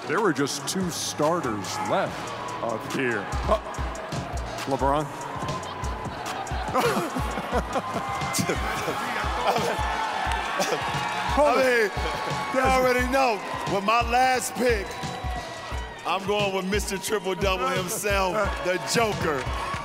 There were just 2 starters left up here. LeBron. I mean, you already know. With my last pick, I'm going with Mr. Triple-Double himself, the Joker.